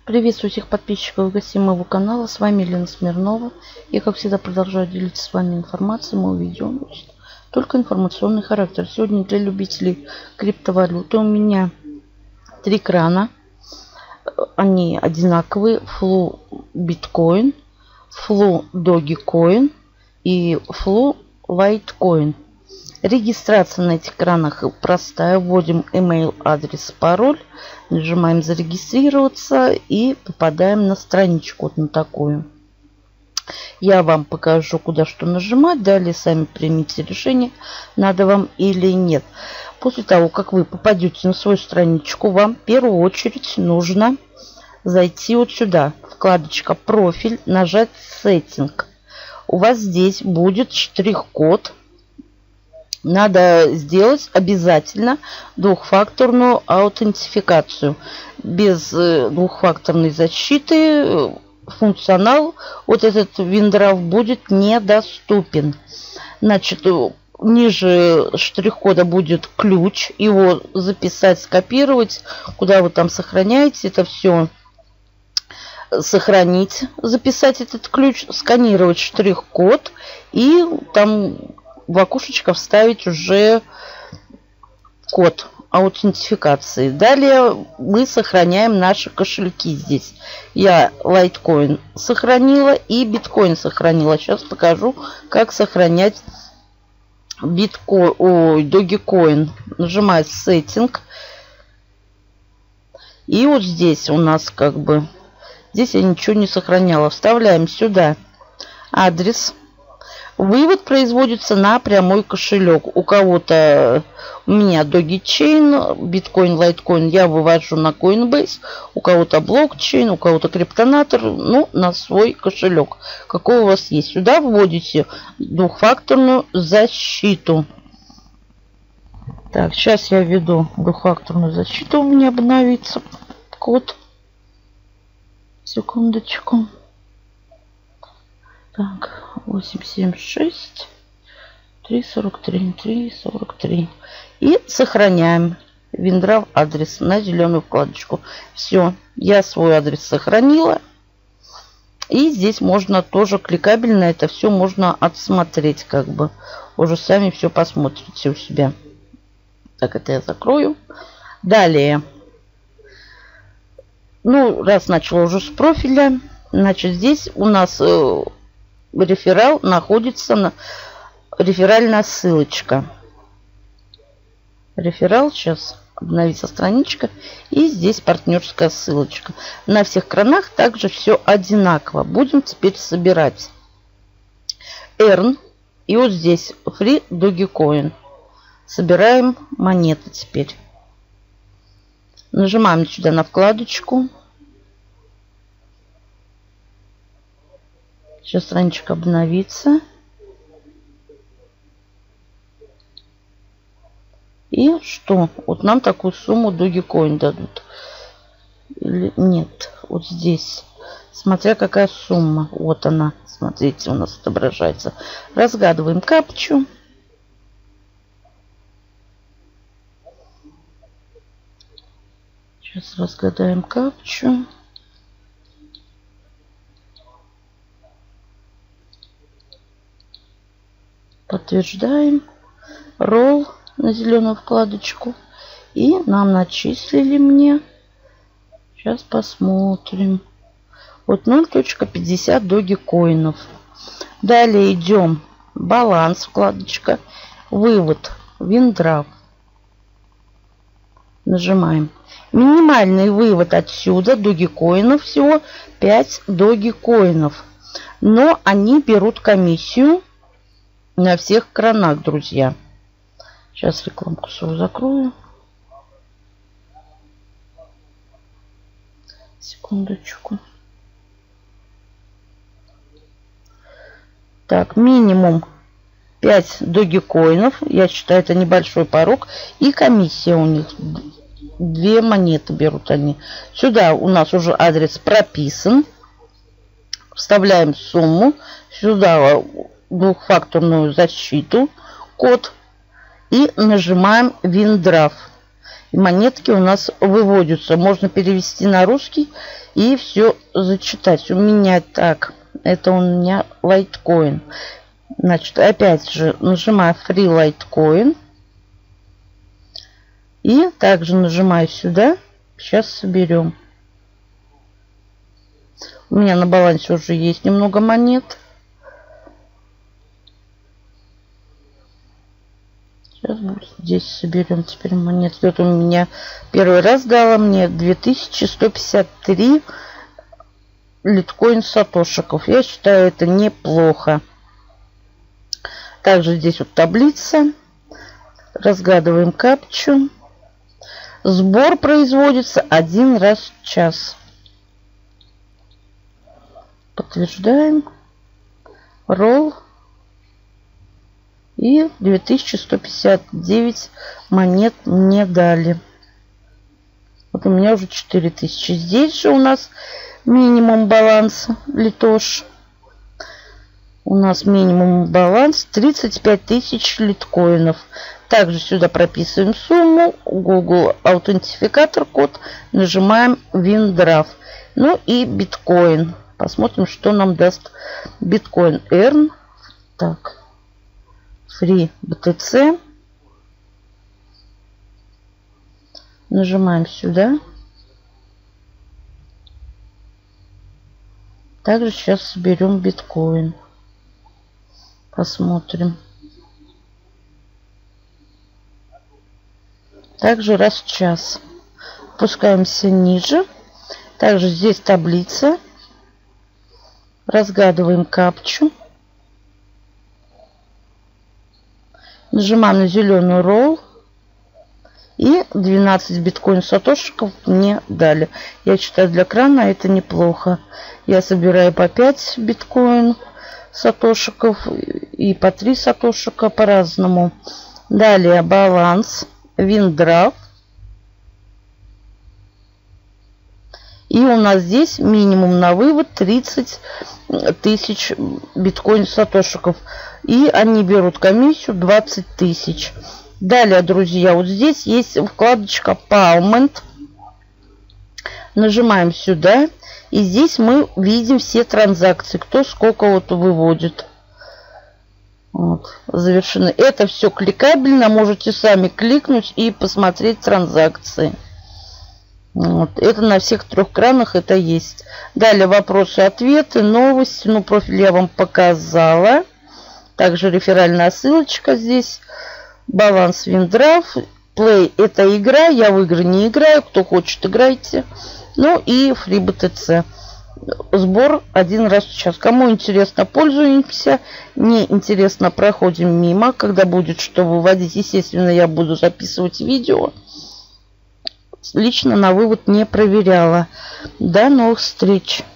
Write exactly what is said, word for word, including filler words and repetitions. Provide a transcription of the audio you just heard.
Приветствую всех подписчиков и гостей моего канала. С вами Елена Смирнова. Я, как всегда, продолжаю делиться с вами информацией. Мое видео носит только информационный характер. Сегодня для любителей криптовалюты у меня три крана. Они одинаковые. Flow Bitcoin, Flow Dogecoin и Flow Litecoin. Регистрация на этих кранах простая. Вводим email, адрес, пароль. Нажимаем зарегистрироваться и попадаем на страничку вот на такую. Я вам покажу, куда что нажимать. Далее сами примите решение, надо вам или нет. После того, как вы попадете на свою страничку, вам в первую очередь нужно зайти вот сюда. Вкладочка «Профиль», нажать «Сеттинг». У вас здесь будет штрих-код. Надо сделать обязательно двухфакторную аутентификацию. Без двухфакторной защиты функционал вот этот WinDrive будет недоступен. Значит, ниже штрих-кода будет ключ. Его записать, скопировать. Куда вы там сохраняете это все. Сохранить, записать этот ключ, сканировать штрих-код и там в окошечко вставить уже код аутентификации. Далее мы сохраняем наши кошельки здесь. Я Litecoin сохранила и Bitcoin сохранила. Сейчас покажу, как сохранять Bitcoin, ой, Dogecoin. Нажимаю Сеттинг. И вот здесь у нас как бы, здесь я ничего не сохраняла. Вставляем сюда адрес. Вывод производится на прямой кошелек. У кого-то, у меня Dogechain, Bitcoin, Litecoin я вывожу на Coinbase. У кого-то блокчейн, у кого-то криптонатор, ну, на свой кошелек. Какой у вас есть. Сюда вводите двухфакторную защиту. Так, сейчас я введу двухфакторную защиту. У меня обновится код. Секундочку. Так, восемь семь шесть три сорок три три сорок три. И сохраняем WinDrive адрес на зеленую вкладочку. Все, я свой адрес сохранила. И здесь можно тоже кликабельно это все можно отсмотреть, как бы. Уже сами все посмотрите у себя. Так, это я закрою. Далее. Ну, раз начала уже с профиля. Значит, здесь у нас э, реферал находится на реферальная ссылочка. Реферал, сейчас обновится страничка. И здесь партнерская ссылочка. На всех кранах также все одинаково. Будем теперь собирать. Earn. И вот здесь Free Dogecoin. Собираем монеты теперь. Нажимаем сюда на вкладочку. Сейчас страничка обновится. И что? Вот нам такую сумму Dogecoin дадут. Или нет? Вот здесь. Смотря какая сумма. Вот она. Смотрите, у нас отображается. Разгадываем капчу. Сейчас разгадаем капчу. Подтверждаем. Roll на зеленую вкладочку. И нам начислили мне. Сейчас посмотрим. Вот ноль целых пятьдесят догикоинов. Далее идем. Баланс вкладочка. Вывод. WinDrive. Нажимаем. Минимальный вывод отсюда догикоинов всего пять догикоинов. Но они берут комиссию на всех кранах, друзья. Сейчас рекламку свою закрою. Секундочку. Так, минимум пять догикоинов. Я считаю, это небольшой порог. И комиссия у них. Две монеты берут они. Сюда у нас уже адрес прописан. Вставляем сумму. Сюда двухфакторную защиту, код, и нажимаем WinDrive. И монетки у нас выводятся. Можно перевести на русский и все зачитать. У меня так. Это у меня Litecoin. Значит, опять же нажимаю Free Litecoin. И также нажимаю сюда. Сейчас соберем. У меня на балансе уже есть немного монет. Сейчас вот здесь соберем теперь монет. Вот у меня первый раз дала мне две тысячи сто пятьдесят три литкоин сатошиков. Я считаю, это неплохо. Также здесь вот таблица. Разгадываем капчу. Сбор производится один раз в час. Подтверждаем. Roll. И две тысячи сто пятьдесят девять монет мне дали. Вот у меня уже четыре тысячи. Здесь же у нас минимум баланса. Литош. У нас минимум баланс тридцать пять тысяч литкоинов. Также сюда прописываем сумму. Google аутентификатор код. Нажимаем WinDraft. Ну и биткоин. Посмотрим, что нам даст биткоин. Earn. Так. Free би ти си. Нажимаем сюда. Также сейчас соберем биткоин. Посмотрим. Также раз в час. Опускаемся ниже. Также здесь таблица. Разгадываем капчу. Нажимаем на зеленую Roll. И двенадцать биткоин сатошиков мне дали. Я считаю, для крана это неплохо. Я собираю по пять биткоин сатошиков и по три сатошика по-разному. Далее баланс. WinDraft. И у нас здесь минимум на вывод тридцать тысяч биткоин сатошиков. И они берут комиссию двадцать тысяч. Далее, друзья, вот здесь есть вкладочка Payment. Нажимаем сюда. И здесь мы видим все транзакции. Кто сколько вот выводит. Вот, завершены. Это все кликабельно. Можете сами кликнуть и посмотреть транзакции. Вот. Это на всех трех кранах это есть. Далее вопросы, ответы, новости. Ну, профиль я вам показала. Также реферальная ссылочка здесь. Баланс WinDraft. Play это игра. Я в игры не играю. Кто хочет, играйте. Ну и Free би ти си. Сбор один раз в час. Кому интересно, пользуемся. Не интересно, проходим мимо. Когда будет что выводить, естественно, я буду записывать видео. Лично на вывод не проверяла. До новых встреч.